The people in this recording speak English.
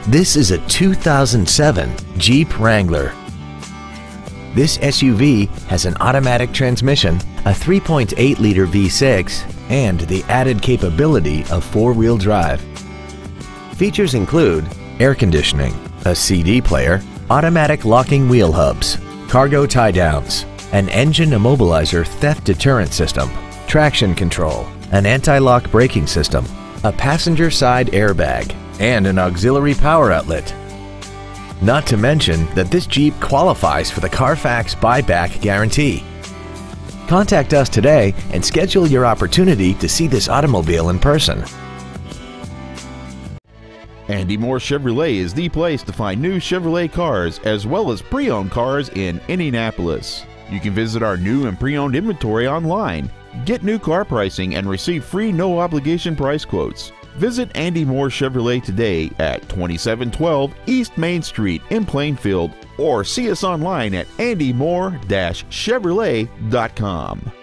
This is a 2007 Jeep Wrangler. This SUV has an automatic transmission, a 3.8-liter V6, and the added capability of four-wheel drive. Features include air conditioning, a CD player, automatic locking wheel hubs, cargo tie-downs, an engine immobilizer theft deterrent system, traction control, an anti-lock braking system, a passenger side airbag, and an auxiliary power outlet. Not to mention that this Jeep qualifies for the Carfax buyback guarantee. Contact us today and schedule your opportunity to see this automobile in person. Andy Mohr Chevrolet is the place to find new Chevrolet cars as well as pre-owned cars in Indianapolis. You can visit our new and pre-owned inventory online, get new car pricing, and receive free no-obligation price quotes. Visit Andy Mohr Chevrolet today at 2712 East Main Street in Plainfield, or see us online at andymohr-chevrolet.com.